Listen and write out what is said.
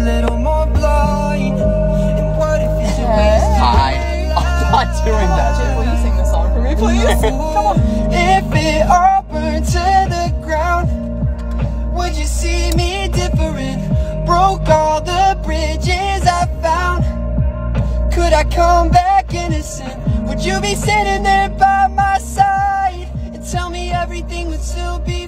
little more blind? And what if it's a waste of I'm not doing that. Jake, will you sing this song for me, please? Come on. If it all burned to the ground, would you see me different? Broke all the bridges I found. Could I come back innocent? Would you be sitting there by my side and tell me everything would still be